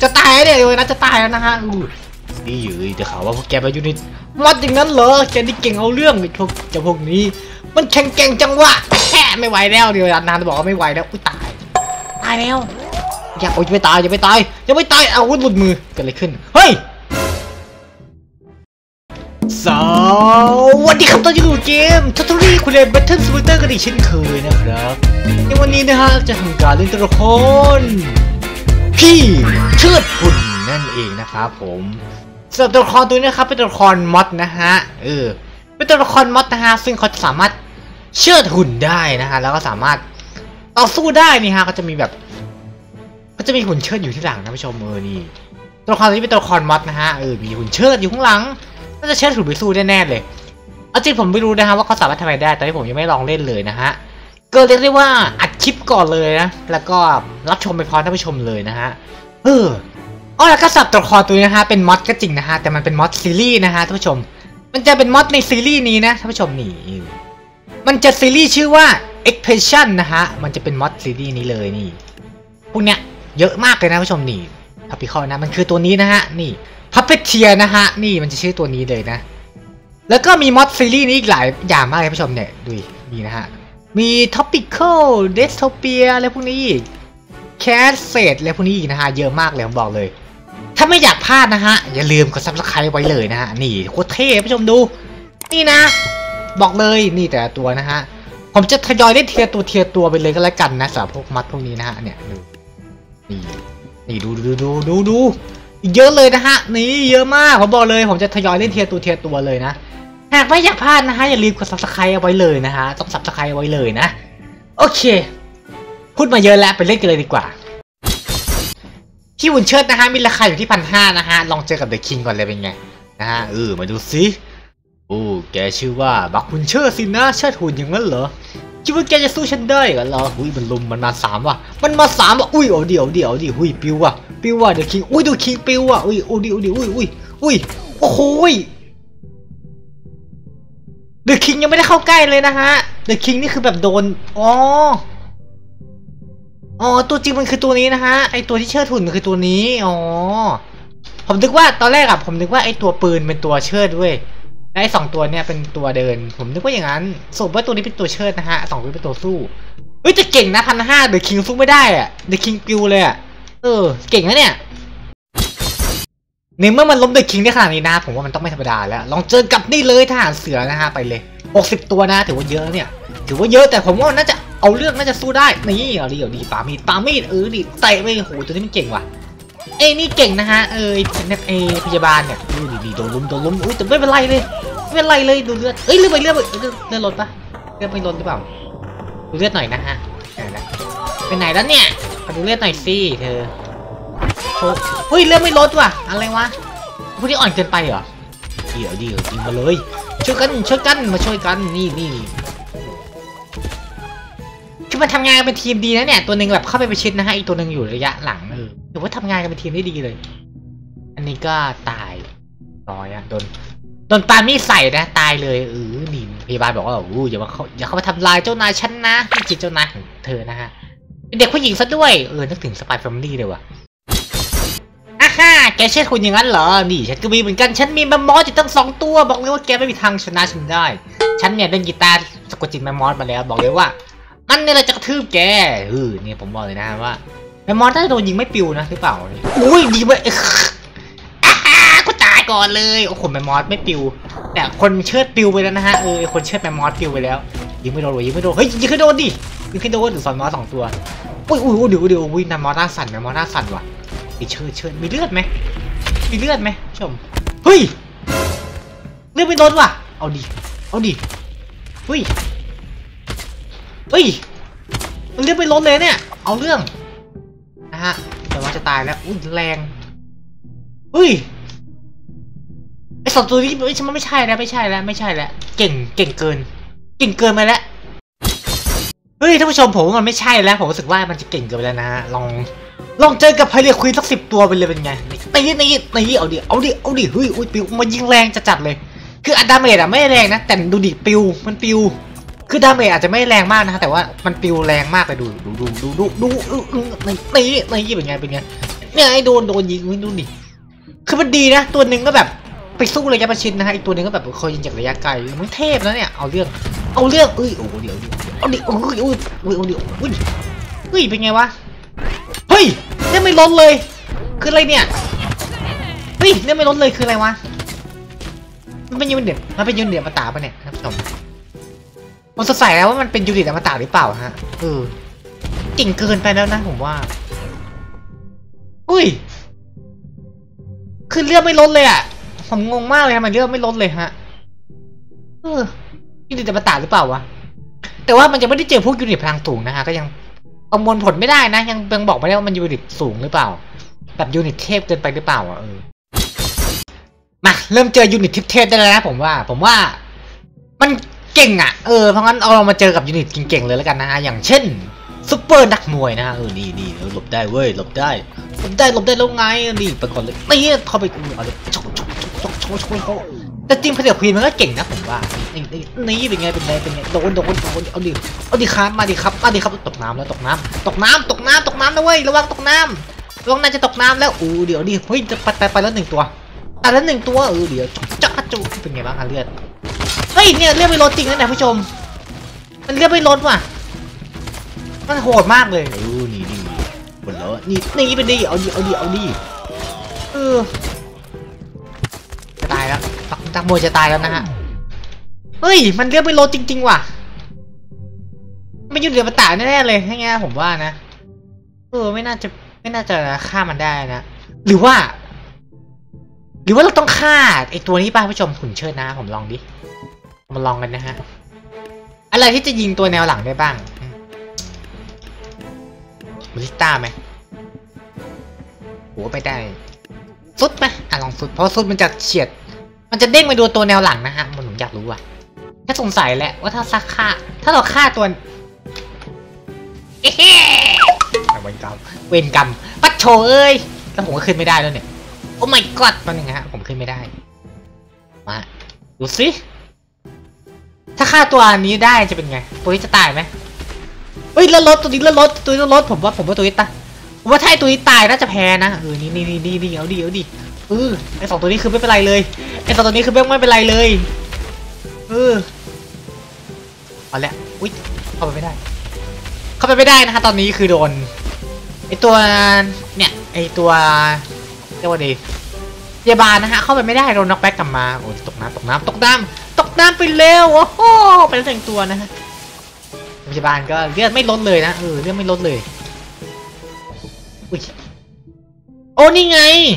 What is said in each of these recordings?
จะตายเนี่ยเลยนะจะตายแล้วนะฮะนี่อยู่แต่ข่าวว่าพวกแกไปอยู่ในมอดอย่างนั้นเหรอแกนี่เก่งเอาเรื่องไอ้พวกนี้มันแข็งแกร่งจังวะแค่ไม่ไหวแล้วเดี๋ยวนานบอกว่าไม่ไหวแล้วอุ้ยตายแล้วอย่าโอ้ยไม่ตายยังไม่ตายเอาวุธหลุดมือเกิดอะไรขึ้นเฮ้ยสวัสดีครับตอนอยู่เกมทัตทูรี่คุณเล่นแบทเทิลสวิตเตอร์กันอีกเช่นเคยนะครับในวันนี้นะฮะจะทำการเล่นตัวละครพี่เชิดหุ่นนั่นเองนะครับผมสำหรับตัวละครตัวนี้นะครับเป็นตัวละครมอดนะฮะเป็นตัวละครมอดนะฮะซึ่งเขาสามารถเชิดหุ่นได้นะฮะแล้วก็สามารถต่อสู้ได้นี่ฮะเขาจะมีหุ่นเชิดอยู่ที่หลังนะผู้ชมนี่ตัวละครตัวนี้เป็นตัวละครมอดนะฮะมีหุ่นเชิดอยู่ข้างหลังน่าจะเชิดหุ่นไปสู้แน่ๆเลยเอาจริงผมไม่รู้นะฮะว่าเขาสามารถทำอะไรได้แต่ที่ผมยังไม่ลองเล่นเลยนะฮะก็เรียกได้ว่าอัดคลิปก่อนเลยนะแล้วก็รับชมไปพร้อมท่านผู้ชมเลยนะฮะแล้วก็สับตัวละครตัวนี้นะฮะเป็นมอดก็จริงนะฮะแต่มันเป็นมอดซีรีส์นะฮะท่านผู้ชมมันจะเป็นมอดในซีรีส์นี้นะท่านผู้ชมนี่มันจะซีรีส์ชื่อว่า Expression นะฮะมันจะเป็นมอดซีรีส์นี้เลยนี่พวกเนี้ยเยอะมากเลยนะท่านผู้ชมนี่ท็อปิคอลนะมันคือตัวนี้นะฮะนี่Puppeteer นะฮะนี่มันจะชื่อตัวนี้เลยนะแล้วก็มีมอดซีรีส์นี้อีกหลายอย่างมากเลยท่านผู้ชมเนี่ยดูนี่นะฮะมี Topical Dystopia อะไรพวกนี้Cat Fate อะไรพวกนี้อีกนะฮะเยอะมากเลยผมบอกเลยถ้าไม่อยากพลาดนะฮะอย่าลืมกด Subscribe ไว้เลยนะฮะนี่โคตรเท่ท่านผู้ชมดูนี่นะบอกเลยนี่แต่ละตัวนะฮะผมจะทยอยเล่นเทียร์ตัวไปเลยก็แล้วกันนะสำหรับพวกมอดพวกนี้นะฮะเนี่ยนี่ดูเยอะเลยนะฮะนี่เยอะมากผมบอกเลยผมจะทยอยเล่นเทียร์ตัวเลยนะหากไม่อยากพลาดนะฮะอย่าลืมกด Subscribe เอาไว้เลยนะฮะต้อง Subscribe เอาไว้เลยนะโอเคพูดมาเยอะแล้วไปเล่นกันเลยดีกว่าที่หุ่นเชิดนะฮะมีราคาอยู่ที่1,500นะฮะลองเจอกับเดอะคิงก่อนเลยเป็นไงนะฮะมาดูสิแกชื่อว่าบักหุ่นเชิดสินะเชิดหุ่นอย่างนั้นเหรอคิดว่าแกจะสู้ฉันได้กันเหรอมันลุมมันมา3ว่ะมันมา3ว่ะเดี๋ยวดิปิวว่ะเดอะคิงดูคิงปิวว่ะโอ้โหเดอะคิงยังไม่ได้เข้าใกล้เลยนะฮะเดอะคิงนี่คือแบบโดนตัวจริงมันคือตัวนี้นะฮะไอตัวที่เชิดหุ่นมันคือตัวนี้ผมนึกว่าตอนแรกผมนึกว่าไอตัวปืนเป็นตัวเชิดด้วยและไอ2ตัวเนี่ยเป็นตัวเดินผมนึกว่าอย่างนั้นสรุปว่าตัวนี้เป็นตัวเชิดนะฮะ2ตัวเป็นตัวสู้จะเก่งนะ1,500เดอะคิงสู้ไม่ได้อะเดอะคิงปิวเลยอะเก่งนะเนี่ยในเมื่อมันล้มเดอะคิงได้ขนาดนี้นะผมว่ามันต้องไม่ธรรมดาแล้วลองเจอกับนี่เลยทหารเสือนะฮะไปเลย60ตัวนะถือว่าเยอะเนี่ยถือว่าเยอะแต่ผมว่าน่าจะเอาเรื่องน่าจะสู้ได้นี่เอาดีปามีดดิเตะไปโหตัวนี้มันเก่งว่ะนี่เก่งนะฮะพยาบาลเนี่ยดีโดนล้มแต่ไม่เป็นไรเลยดูเลือดเลือดลดปะเลือดไม่ลดหรือเปล่าดูเลือดหน่อยนะฮะไปไหนแล้วเนี่ยมาดูเลือดหน่อยสิเธอเลือดไม่ลดว่ะอะไรวะพวกนี้อ่อนเกินไปเหรอเดี๋ยวจริงมาเลยช่วยกันมาช่วยกันนี่คือมันทำงานกันเป็นทีมดีนะเนี่ยตัวหนึ่งแบบเข้าไปประชิดนะฮะอีกตัวหนึ่งอยู่ระยะหลังถือว่าทำงานกันเป็นทีมได้ดีเลยอันนี้ก็ตายโดนปามีดใส่นะตายเลยนี่พยาบาลบอกว่าอย่าเข้ามาทำลายเจ้านายฉันนะไม่ใช่เจ้านายของเธอนะฮะเป็นเด็กผู้หญิงซะด้วยนึกถึงสปายแฟมิลี่เลยว่ะแกเชื่อคุณอย่างนั้นเหรอนี่ฉันก็มีเหมือนกันฉันมีแมมมอสอยู่ตั้ง2ตัวบอกเลยว่าแกไม่มีทางชนะฉันได้ฉันเนี่ยเล่นกีตาร์สะกดจิตแมมมอสมาแล้วบอกเลยว่ามันเนี่ยเราจะกระทืบแกนี่ผมบอกเลยนะว่าแมมมอสถ้าโดนยิงไม่ปิวนะหรือเปล่าดีไปก็ตายก่อนเลยแมมมอสไม่ปิวแต่คนเชิดปิวไปแล้วนะฮะคนเชิดแมมมอสปิวไปแล้วยิงไม่โดนยิงให้โดนดิยิงให้โดนหรือสอนมอส2ตัวเดี๋ยวแมมมอสหน้าสั่นว่ะเชิดมีเลือดไหมชมเลือดไม่ลดว่ะเอาดิมันเลือดไม่ลดเลยเนี่ยเอาเรื่องนะฮะแต่ว่าจะตายแล้วแรงไอ2ตัวนี้มันไม่ใช่แล้วเก่งเกินไปแล้วท่านผู้ชมผมว่ามันไม่ใช่แล้วผมรู้สึกว่ามันจะเก่งเกินไปแล้วนะฮะลองเจอกับไพเรตควีนสัก10 ตัวไปเลยเป็นไงนี่เอาดิปิวมันยิงแรงจัดเลยคือดาเมจไม่แรงนะแต่ดูดิมันปิวคือดาเมจอาจจะไม่แรงมากนะแต่ว่ามันปิวแรงมากเลยดูนี่เป็นไงเนี่ยไอ้โดนยิงไม่ดูดิคือมันดีนะตัวหนึ่งก็แบบไปสู้ระยะประชิดนะฮะอีกตัวหนึ่งก็แบบคอยยิงจากระยะไกลมันเทพแล้วเนี่ยเอาเรื่องโอ้ยโอ้เดี๋ยวเอาดิโอ้ยเป็นไงวะเฮ้ยเนี่ยไม่ล้นเลยคืออะไรเนี่ยเฮ้ยเนี่ยไม่ล้นเลยคืออะไรวะมันเป็นยูนิตอมตะปะเนี่ยท่านผู้ชมผมสงสัยแล้วว่ามันเป็นยูนิตอมตะหรือเปล่าฮะเก่งเกินไปแล้วนะผมว่าอุ้ยคือเลือดไม่ลดเลยอ่ะผมงงมากเลยทำไมเลือดไม่ลดเลยฮะยูนิตอมตะหรือเปล่าวะแต่ว่ามันจะไม่ได้เจอพวกยูนิตพลังสูงนะฮะก็ยังประมวลผลไม่ได้นะยังบอกไม่ได้ว่ามันยูนิตสูงหรือเปล่าแบบยูนิตเทพเกินไปหรือเปล่าอ่ะมาเริ่มเจอยูนิตเทพได้แล้วนะผมว่ามันเก่งอ่ะเพราะงั้นเรามาเจอกับยูนิตเก่งๆเลยแล้วกันนะฮะอย่างเช่นซุปเปอร์นักมวยนะฮะนี่หลบได้เว้ยหลบได้แล้วไงนี่ไปก่อนเลยนี่เข้าไปเอาเลยชกเขาแต่ทีมเขย่าพีมันก็เก่งนะผมว่านี่เป็นไงโดนเอาดิครับมาดิครับตกน้ำแล้วตกน้ำนะเว้ยระวังตกน้ำน่าจะตกน้ำแล้วเดี๋ยวดิเฮ้ยจะไปแล้ว1 ตัวแต่แล้ว1 ตัวเดี๋ยวจุเป็นไงบ้างเลือดเฮ้ยเนี่ยเลือดไม่ลดจริงนะเนี่ยผู้ชมมันเลือดไม่ลดว่ะมันโหดมากเลยนี่หมดแล้วนี่เป็นดีเอาดิจะตายแล้วนักมวยจะตายแล้วนะฮะเฮ้ยมันเลือดไม่ลดจริงๆว่ะไม่ยุ่งเดือดมาตายแน่ๆเลยให้ไงผมว่านะไม่น่าจะฆ่ามันได้นะหรือว่าเราต้องฆ่าไอตัวนี้ป่ะผู้ชมหุ่นเชิดนะผมลองดิมาลองกันนะฮะอะไรที่จะยิงตัวแนวหลังได้บ้างบริสต้าไหมโหไม่ได้ซุดไหมลองซุดเพราะซุดมันจะเฉียดมันจะเด้งไปดูตัวแนวหลังนะฮะผมอยากรู้แค่สงสัยแหละว่าถ้าถ้าเราฆ่าตัวเวรกรรมปัดโฉเอ้ยแล้วผมก็ขึ้นไม่ได้แล้วเนี่ยโอ้ my god ตอนนึงฮะผมขึ้นไม่ได้มาดูสิถ้าฆ่าตัวนี้ได้จะเป็นไงตัวนี้จะตายไหมเฮ้ยแล้วรถตัวนี้แล้วรถผมว่าตัวนี้ตายผมว่าถ้าตัวนี้ตายน่าจะแพ้นะนี่เอาดิไอ2 ตัวนี้คือไม่เป็นไรเลยไอ2 ตัวนี้คือไม่เป็นไรเลยเอาละอุ้ยเข้าไปไม่ได้นะคะตอนนี้คือโดนไอตัวเนี่ยไอตัวเรียกว่าดีพยาบาลนะฮะเข้าไปไม่ได้โดนน็อกแบ็กกลับมาโอ้ตกน้ำไปเร็วโอ้โหเป็นแต่งตัวนะฮะพยาบาลก็เลือดไม่ลดเลยนะเลือดไม่ลดเลยอุ้ยโอ้นี่ไง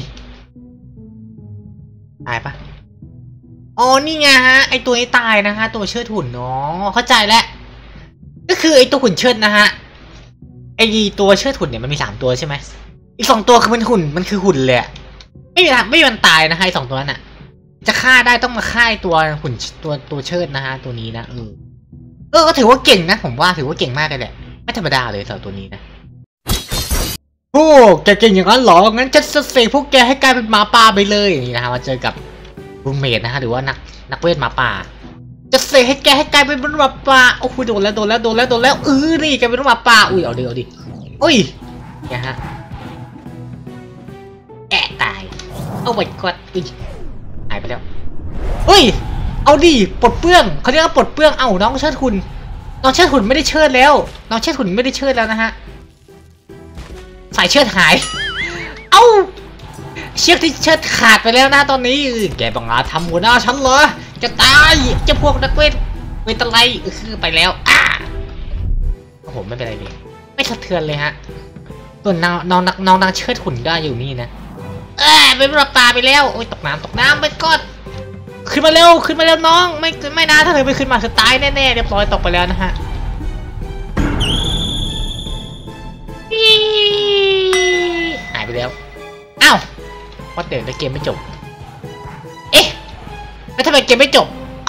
ตายปะอ๋อนี่ไงฮะไอตัวนี้ตายนะฮะตัวเชิดหุ่นเนาะเข้าใจแล้วก็คือไอตัวหุ่นเชิดนะฮะไอตัวเชิดหุ่นเนี่ยมันมี3 ตัวใช่ไหมอีก2 ตัวคือมันหุ่นมันคือหุ่นเลยไม่มีวันตายนะฮะไอ2 ตัวนั้นอ่ะจะฆ่าได้ต้องมาฆ่าตัวหุ่นตัวเชิดนะฮะตัวนี้นะก็ถือว่าเก่งนะผมว่าถือว่าเก่งมากเลยแหละไม่ธรรมดาเลยสำหรับตัวนี้นะโอ้แกเก่งอย่างนั้นหรองั้นจะเสกพวกแกให้กลายเป็นหมาป่าไปเลยนี่นะฮะมาเจอกับรูมเมทนะฮะหรือว่านักเวทหมาป่าจะเสกให้แกให้กลายเป็นหมาป่าโอ้โหโดนแล้วนี่แกเป็นหมาป่าอุ้ยเอาดิอุ้ยเนี่ยฮะตายเอาไว้กดหายไปแล้วเฮ้ยเอาดิปลดเปลื้องเขาเรียกว่าปลดเปลื้องน้องเชิดหุ่นไม่ได้เชิดแล้วนะฮะสายเชือกหายเชือกที่เชือกขาดไปแล้วนะตอนนี้แกบังอาจทำหัวหน้าฉันเหรอจะตายจะพวกนักเวทอะไรคือไปแล้วโอ้โหไม่เป็นไรเลยไม่สะเทือนเลยฮะส่วนน้องนางเชิดหุ่นได้อยู่นี่นะเป็นปลาปลาไปแล้วโอ้ยตกน้ำไปก่อนขึ้นมาเร็วน้องไม่นะถ้าเธอไปขึ้นมาเธอตายแน่ๆเรียบร้อยตกไปแล้วนะฮะหายไปแล้วว่าเดี๋ยวเกมไม่จบแล้วทำไมเกมไม่จบ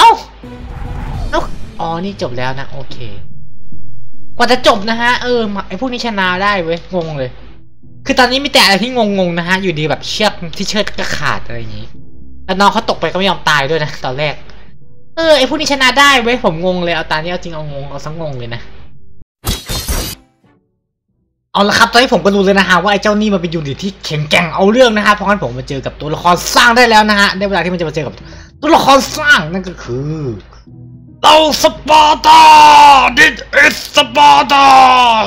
อ๋อนี่จบแล้วนะโอเคกว่าจะจบนะฮะไอพวกนี้ชนะได้เว้ยงงเลยคือตอนนี้มีแต่อะไรที่งงนะฮะอยู่ดีแบบเชือกที่เชือกก็ขาดอะไรอย่างนี้แล้วน้องเขาตกไปก็ไม่ยอมตายด้วยนะตอนแรกไอพวกนี้ชนะได้เว้ยผมงงเลยเอาตานี้เอาจริงเอางงเอาสังงงเลยนะเอาละครับตอนนี้ผมก็รู้เลยนะฮะว่าไอ้เจ้านี่มันเป็นยูนิตที่แข็งแกร่งเอาเรื่องนะฮะเพราะงั้นผมมาเจอกับตัวละครสร้างได้แล้วนะฮะได้เวลาที่มันจะมาเจอกับตัวละครสร้างนั่นก็คือเราสปาร์ตา This is สปาร์ตา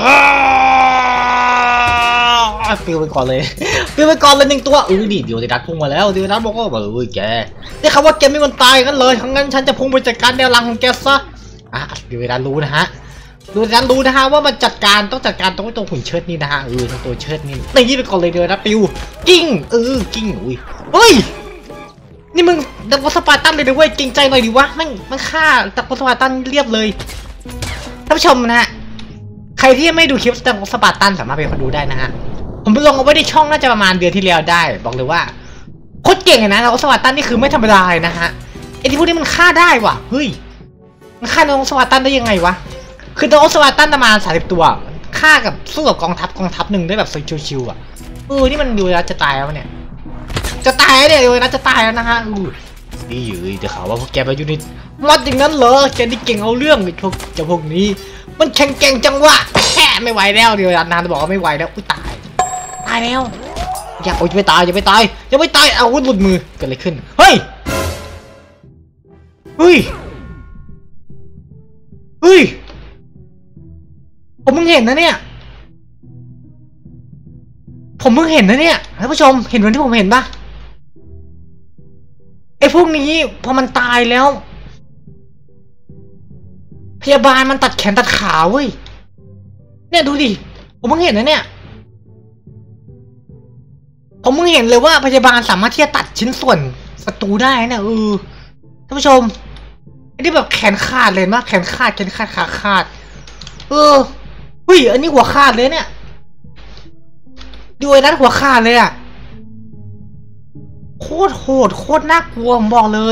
ปิวไปก่อนเลยปิวไปก่อนเลย1ตัวดิเดี๋ยวดัดพุ่งมาแล้วเดี๋ยวดัดบอกว่าแกได้คำว่าแกไม่มันตายกันเลยทั้งนั้นฉันจะพุ่งไปจัดการแนวหลังของแกซะเดี๋ยวดัดรู้นะฮะดูดันรู้นะฮะว่ามันจัดการต้องจัดการตรงหุ่นเชิดนี่นะฮะตัวเชิดนี่ตีไปก่อนเลยเดี๋ยวนะปิวกิ้งกิ้งเฮ้ยนี่มึงดับสปาร์ตันเลยด้วยเก่งใจหน่อยดิวะมันฆ่าดับสปาร์ตันเรียบเลยท่านผู้ชมนะฮะใครที่ไม่ดูคลิปดับสปาร์ตันสามารถไปดูได้นะฮะผมไปลงเอาไว้ในช่องน่าจะประมาณเดือนที่แล้วได้บอกเลยว่าโคตรเก่งนะดับสปาร์ตันนี่คือไม่ธรรมดาเลยนะฮะไอ้ที่พวกนี้มันฆ่าได้ว่ะเฮ้ยมันฆ่าดับสปาร์ตันได้ยังไงวะคือตัวโอสวาตันประมาณ30ตัวฆ่ากับสู้กับกองทัพหนึ่งได้แบบชิวๆอ่ะนี่มันดูแล้วจะตายแล้วเนี่ยจะตายเนี่ยดูแล้วจะตายแล้วนะฮะนี่อยู่แต่ข่าวว่าพวกแกไปอยู่ในมอดอย่างนั้นเหรอแกนี่เก่งเอาเรื่องพวกนี้มันแข็งแกร่งจังวะแค่ไม่ไหวแล้วเดี๋ยวนานจะบอกว่าไม่ไหวแล้วตายแล้วอย่าไม่ตายเอาวุธหลุดมือเกิดอะไรขึ้นเฮ้ยผมเพิ่งเห็นนะเนี่ยท่านผู้ชมเห็นเหมือนที่ผมเห็นปะไอ้พวกนี้พอมันตายแล้วพยาบาลมันตัดแขนตัดขาเว้ยเนี่ยดูดิผมเพิ่งเห็นนะเนี่ยผมเพิ่งเห็นเลยว่าพยาบาลสามารถที่จะตัดชิ้นส่วนศัตรูได้เนี่ยท่านผู้ชมไอ้ที่แบบแขนขาดเลยมั้ยแขนขาดขาขาดอันนี้หัวขาดเลยเนี่ยดูไอ้นั้นหัวขาดเลยอะโคตรโหดโคตรน่ากลัวผมบอกเลย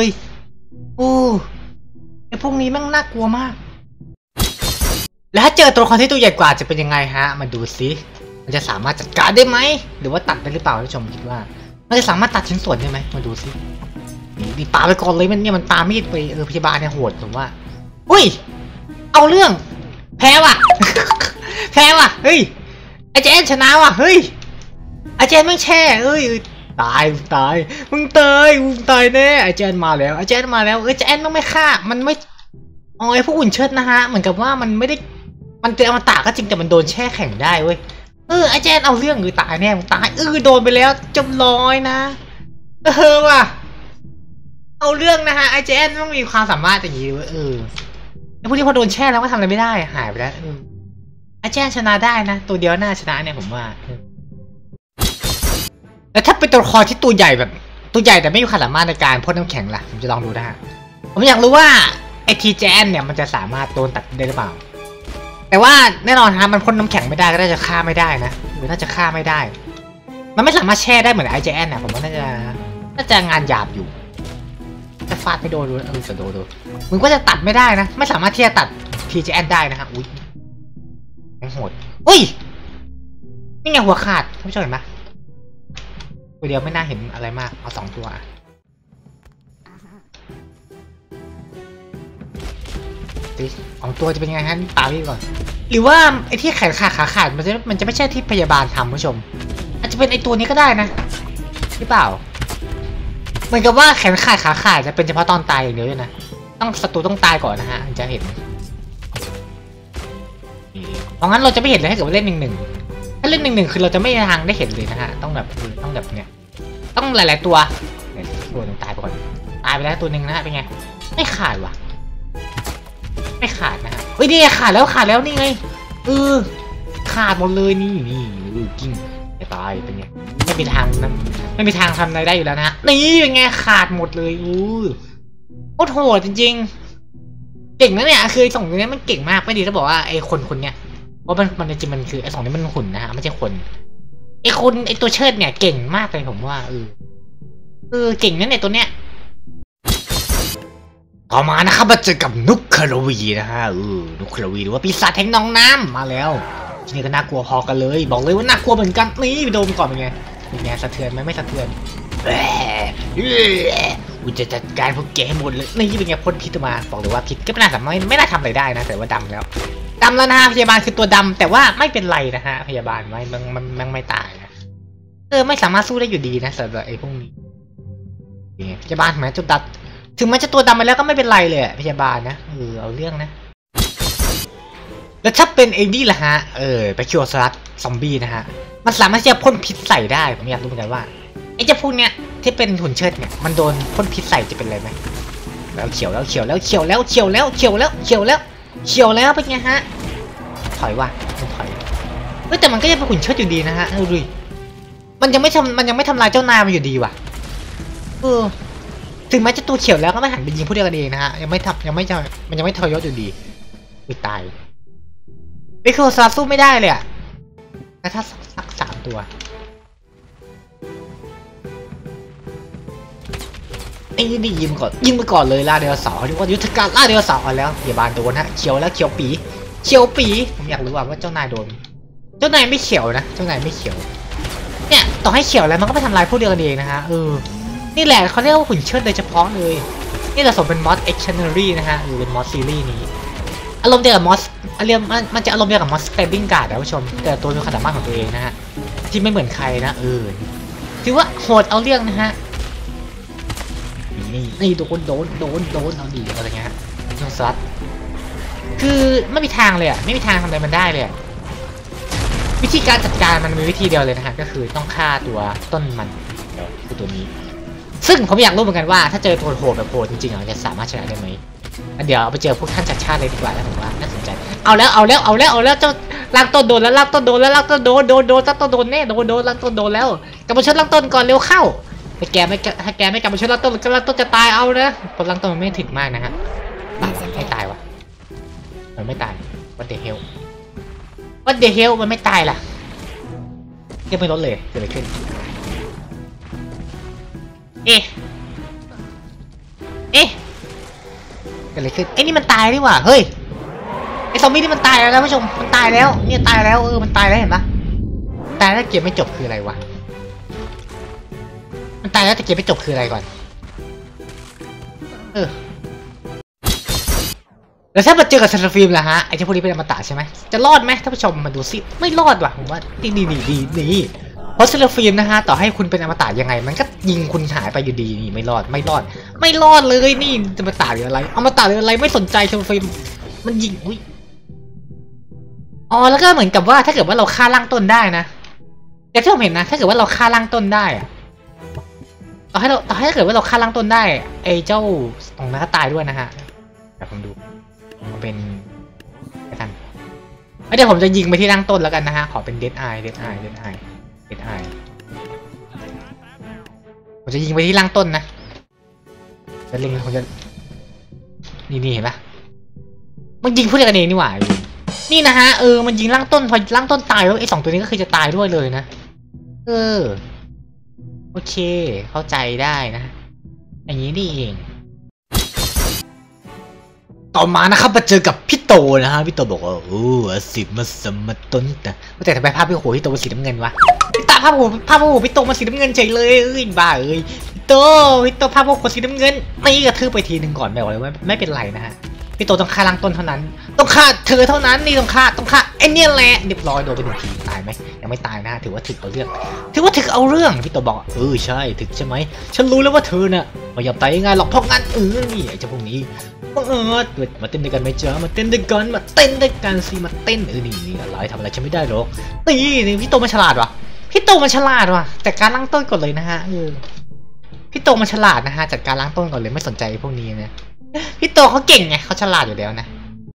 ไอ้พวกนี้แม่งน่ากลัวมากแล้วถ้าเจอตัวละครที่ตัวใหญ่กว่าจะเป็นยังไงฮะมาดูซิมันจะสามารถจัดการได้ไหมหรือว่าตัดได้หรือเปล่าท่านผู้ชมคิดว่ามันจะสามารถตัดชิ้นส่วนได้ไหมมาดูซินี่ปาไปก่อนเลยมันปามีดไปพยาบาลเนี่ยโหดผมว่าเอาเรื่องแพ้ว่ะเฮ้ยไอเจนชนะว่ะเฮ้ยไอเจนไม่แช่ตายมึงตายแน่ไอเจนมาแล้วไอเจนต้องไม่ฆ่ามันไม่ไอพวกอุ่นเชิดนะฮะเหมือนกับว่ามันไม่ได้มันเป็นอมตะก็จริงแต่มันโดนแช่แข็งได้เว้ยไอเจนเอาเรื่องตายแน่มึงตายโดนไปแล้วจำลอยนะว่ะเอาเรื่องนะฮะไอเจนต้องมีความสามารถอย่างนี้เว้ยไอพวกที่พอโดนแช่แล้วก็ทำอะไรไม่ได้หายไปแล้วอาจารย์ชนะได้นะตัวเดียวน่าชนะเนี่ยผมว่าแล้วถ้าเป็นตัวละครที่ตัวใหญ่แบบตัวใหญ่แต่ไม่มีความสามารถในการพ่นน้ำแข็งล่ะผมจะลองดูนะฮะผมอยากรู้ว่าไอทีแจนเนี่ยมันจะสามารถโดนตัดได้หรือเปล่าแต่ว่าแน่นอนฮะมันพ่นน้ำแข็งไม่ได้ก็น่าจะฆ่าไม่ได้นะหรือน่าจะฆ่าไม่ได้มันไม่สามารถแช่ได้เหมือนไอแจนนะผมว่าน่าจะงานหยาบอยู่จะฟาดไม่โดนจะโดนมึงก็จะตัดไม่ได้นะไม่สามารถที่จะตัดทีแจนได้นะฮะโหดนี่ไงหัวขาดท่านผู้ชมเห็นปะตัวเดียวไม่น่าเห็นอะไรมากเอา2ตัว2ตัวจะเป็นไงฮะตามพี่ก่อนหรือว่าไอ้ที่แขนขาขาขาดมันจะไม่ใช่ที่พยาบาลทำผู้ชมอาจจะเป็นไอ้ตัวนี้ก็ได้นะหรือเปล่าเหมือนกับว่าแขนขาดขาขาดจะเป็นเฉพาะตอนตายอย่างเดียวด้วยนะศัตรูต้องตายก่อนนะฮะจะเห็นเพราะงั้นเราจะไม่เห็นเลยถ้าเกิดว่าเล่น1-1ถ้าเล่น1-1คือเราจะไม่มีทางได้เห็นเลยนะฮะต้องแบบเนี่ยต้องหลายๆตัวนึงตายไปก่อนตายไปแล้วตัวหนึ่งนะฮะเป็นไงไม่ขาดว่ะไม่ขาดนะฮะนี่ขาดแล้วนี่ไงขาดหมดเลยนี่กิ้งจะตายเป็นไงไม่มีทางนั้นไม่มีทางทำอะไรได้อยู่แล้วนะนี่เป็นไงขาดหมดเลยโคตรโหดจริงๆเก่งนะเนี่ยคือสองตัวนี้มันเก่งมากไม่ดีจะบอกว่าไอ้คนเนี่ยเพราะมันจริงมันคือไอ้2นี้มันหุ่นนะฮะไม่ใช่คนไอ้ตัวเชิดเนี่ยเก่งมากเลยผมว่าเก่งนั่นในตัวเนี้ยต่อมานะครับมาเจอกับนุกคารวีนะฮะนุกคารวีหรือว่าปีศาจแทงน้องน้ำมาแล้วทีนี้ก็น่ากลัวพอกันเลยบอกเลยว่าน่ากลัวเหมือนกันนี่โดนก่อนเป็นไงสะเทือนไหมไม่สะเทือนกูจะจัดการพวกแกให้หมดเลยนี่เป็นไงพ่นพิษมาบอกเลยว่าพิษก็ไม่น่าทำอะไรได้นะแต่ว่าดำแล้วดำแล้วนะฮะพยาบาลคือตัวดำแต่ว่าไม่เป็นไรนะฮะพยาบาลมันไม่ตายนะไม่สามารถสู้ได้อยู่ดีนะสำหรับไอ้พวกนี้พยาบาลถึงแม้จะตัวดำไปแล้วก็ไม่เป็นไรเลยพยาบาลนะเอาเรื่องนะแล้วถ้าเป็นไอ้นี่ล่ะฮะไปคิวสลัดซอมบี้นะฮะมันสามารถจะพ่นพิษใส่ได้ผมอยากรู้เหมือนกันว่าไอ้เจ้าพวกเนี้ยที่เป็นหุ่นเชิดเนี่ยมันโดนพ่นพิษใส่จะเป็นอะไรไหมแล้วเขียวแล้วเป็นไงฮะถอยว่ะมันถอยแต่มันก็ยังเป็นหุ่นเชิดอยู่ดีนะฮะดูมันยังไม่ทำลายเจ้านายมันอยู่ดีว่ะถึงแม้จะตัวเขียวแล้วก็ไม่หันไปยิงผู้เดียวกันเองนะฮะมันยังไม่ทรยศอยู่ดีไม่ตายนี่คือซาสู้ไม่ได้เลยอะแล้วถ้าสัก3 ตัวนี่ยิงไปก่อนเลยล่าเดลเสาร์เขาเรียกว่ายุทธการล่าเดลเสาร์แล้วพยาบาลโดนฮะเขียวแล้วเขียวปีผมอยากรู้ว่าเจ้านายโดนเจ้านายไม่เขียวนะเจ้านายไม่เขียวเนี่ยต่อให้เขียวแล้วมันก็ไม่ทำลายผู้เดียวกันเองนะฮะนี่แหละเขาเรียกว่าหุ่นเชิดโดยเฉพาะเลยนี่เราสมเป็นมอสเอ็กชันเนอรี่นะฮะเป็นมอสซีรีส์นี้อารมณ์เดียวกับมอสมันจะอารมณ์เดียวกับมอสสเตปปิ้งการ์ดนะผู้ชมแต่ตัวมีความสามารถของตัวเองนะฮะที่ไม่เหมือนใครนะถือว่าโหดเอาเรื่องนะฮะนี่โดนเอาดีอะไรเงี้ยน้องซัดคือไม่มีทางเลยไม่มีทางทำอะไรมันได้เลยวิธีการจัดการมันมีวิธีเดียวเลยนะฮะก็คือต้องฆ่าตัวต้นมันคือตัวนี้ซึ่งผมอยากรู้เหมือนกันว่าถ้าเจอตัวโหดแบบโหดจริงๆเราจะสามารถชนะได้ไหมเดี๋ยวเอาไปเจอพวกท่านจัดชาติเลยดีกว่านะผมว่าน่าสนใจเอาแล้วเจ้าล่างต้นโดนแล้วล่างต้นโดนตั้งต้นโดนแน่โดนล่างต้นโดนแล้วกลับมาชดล่างต้นก่อนเร็วเข้าถ้าแกไม่กลับมาชดล่างต้นจะตายเอานะเพราะล่างต้นมันไม่ถึงมากนะฮะไม่ตายวะมันไม่ตายwhat the hell มันไม่ตายล่ะยังไม่ลดเลยเกิดอะไรขึ้นเอ๊ะเกิดอะไรขึ้นนี่มันตายดีกว่าเฮ้ยไอ้ซอมบี้นี่มันตายแล้วนะผู้ชมมันตายแล้วเนี่ยตายแล้วมันตายแล้วเห็นปะตายแล้วเกมไม่จบคืออะไรวะมันตายแล้วแต่เกมไม่จบคืออะไรก่อนแล้วถ้ามาเจอกับเซนต์ฟิล์มล่ะฮะไอ้เจ้าพวกนี้เป็นอมตะใช่ไหมจะรอดไหมท่านผู้ชมมาดูสิไม่รอดว่ะผมว่านี่เพราะเซนต์ฟิล์มนะฮะต่อให้คุณเป็นอมตะยังไงมันก็ยิงคุณหายไปอยู่ดีนี่ไม่รอดเลยนี่จะมาตะหรืออะไรอมตะหรืออะไรไม่สนใจเซนต์ฟิล์มมันยิงแล้วก็เหมือนกับว่าถ้าเกิดว่าเราฆ่าล่างต้นได้นะแต่ที่ผมเห็นนะถ้าเกิดว่าเราฆ่าล่างต้นได้ต่อให้เกิดว่าเราฆ่าล่างต้นได้ไอ้เจ้าตรงนั้นก็ตายด้วยนะฮะเดี๋ยวผมดูมันเป็นอะไรกันเดี๋ยวผมจะยิงไปที่ล่างต้นแล้วกันนะฮะขอเป็นเดดไอผมจะยิงไปที่ล่างต้นนะจะเล็งผมจะนี่เห็นปะมันยิงผู้เดียวกันเองนี่หว่านี่นะฮะมันยิงล่างต้นพอล่างต้นตายแล้วไอ้2 ตัวนี้ก็คือจะตายด้วยเลยนะโอเคเข้าใจได้นะอย่างนี้นี่เองต่อมานะครับมาเจอกับพี่โตนะฮะพี่โตบอกว่าสิบมาสมต้นแต่ทำไมภาพพี่โหพี่โตเป็นสีน้ำเงินวะตาภาพโหพี่โตมาสีน้ำเงินเฉยเลยบ้าพี่โตภาพโหสีน้ำเงินตีกระทืบไปทีหนึ่งก่อนแบบเลยไม่เป็นไรนะฮะพี่โตต้องฆ่าล่างต้นเท่านั้นต้องฆ่าเธอเท่านั้นนี่ต้องฆ่าไอ้เนี่ยแหละเรียบร้อยโดนไป1 ทีตายไหมยังไม่ตายนะถือว่าถึกเอาเรื่องพี่โตบอกใช่ถึกใช่ไหมฉันรู้แล้วว่าเธอน่ะไม่ยอมตายง่ายหรอกเพราะงั้นนี่ไอ้เจ้าพวกนี้มาเต้นด้วยกันไหมจ๊ะมาเต้นด้วยกันสิมาเต้นนี่อะไรทำอะไรฉันไม่ได้หรอกนี่พี่โตมันฉลาดว่ะจัดการล้างต้นก่อนเลยนะฮะพี่โตมันฉลาดนะฮะจัดการล้างต้นก่อนเลยไม่สนใจพวกนี้นะพี่โตเขาเก่งไงเขาฉลาดอยู่แล้วนะ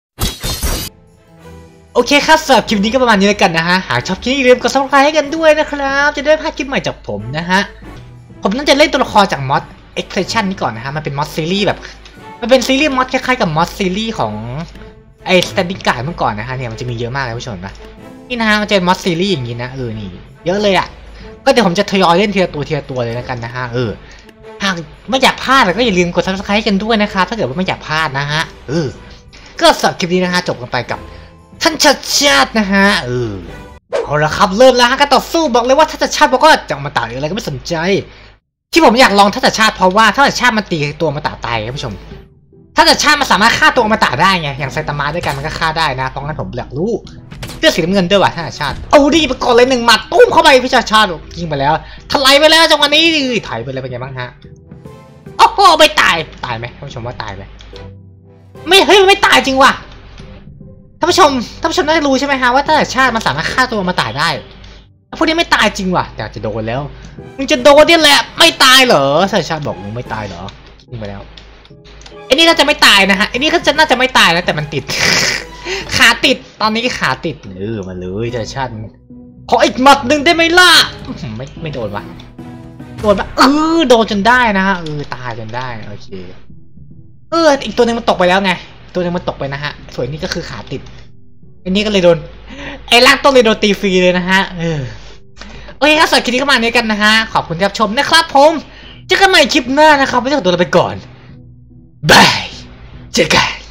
โอเคครับสำหรับคลิปนี้ก็ประมาณนี้แล้วกันนะฮะหากชอบคลิปนี้อย่าลืมกด subscribe ให้กันด้วยนะครับจะได้พลาดคลิปใหม่จากผมนะฮะผมน่าจะเล่นตัวละครจากมอสเอ็กเพรสชั่นนี่ก่อนนะฮะมันเป็นมอสซีรีส์แบบมันเป็นซีรีส์มอสคล้ายๆกับมอสซีรีส์ของไอ้สแตนดิ้งการ์ดเมื่อก่อนนะฮะเนี่ยมันจะมีเยอะมากเลยผู้ชมนะนี่นะฮะมันจะมอสซีรีส์อย่างนี้นะนี่เยอะเลยอ่ะก็เดี๋ยวผมจะทยอยเล่นทีละตัวเลยแล้วกันนะฮะหากไม่อยากพลาดก็อย่าลืมกด subscribe กันด้วยนะครับถ้าเกิดว่าไม่อยากพลาดนะฮะก็สำหรับคลิปนี้นะฮะจบกันไปกับท่านชัดชาตินะฮะเอาละครับเริ่มแล้วฮะการต่อสู้บอกเลยว่าท่านชัดชาติบอกว่าจะมาตายหรืออะไรก็ไม่สนใจที่ผมอยากลองท่านชัดชาติเพราะว่าท่านชัดชาติมันตีตัวมาตายครับผู้ชมถ้าแต่ชาติมันสามารถฆ่าตัวอมตะได้ไงอย่างไซตามะด้วยกันมันก็ฆ่าได้นะเพราะงั้นผมอยากรู้เสื้อสีน้ำเงินด้วยว่ะท่านชาติเอาดิไปก่อนเลย1 หมัดตุ้มเข้าไปพี่ชาติยิงไปแล้วถลายไปแล้วจังหวะนี้ถ่ายไปเลยเป็นไงบ้างฮะโอ้โหไม่ตายไหมท่านผู้ชมว่าตายไหมไม่เฮ้ยไม่ตายจริงว่ะท่านผู้ชมน่าจะรู้ใช่ไหมฮะว่าถ้าชาติมันสามารถฆ่าตัวอมตะได้พวกนี้ไม่ตายจริงว่ะแต่จะโดนแล้วมึงจะโดนเนี่ยแหละไม่ตายเหรอท่านชาติบอกมึงไม่ตายเหรอยิงไปแล้วไอ้นี่น่าจะไม่ตายนะฮะไอ้นี่ก็จะน่าจะไม่ตายแล้วแต่มันติด ขาติดตอนนี้ขาติดมาเลยท่านชาติขออีกหมัดหนึ่งได้ไหมล่ะไม่โดนวะโดนปะโดนจนได้นะฮะตายจนได้โอเคอีกตัวนึงมันตกไปแล้วไงตัวนึงมันตกไปนะฮะส่วนนี้ก็คือขาติดอันนี้ก็เลยโดนไอ้ร่างต้นเลยโดนตีฟรีเลยนะฮะโอเคครับสำหรับคลิปนี้ก็มาเนี้ยกันนะฮะขอบคุณที่รับชมนะครับผมเจอกันใหม่คลิปหน้านะครับไม่ต้องตัวเราไปก่อนบายเจอกัน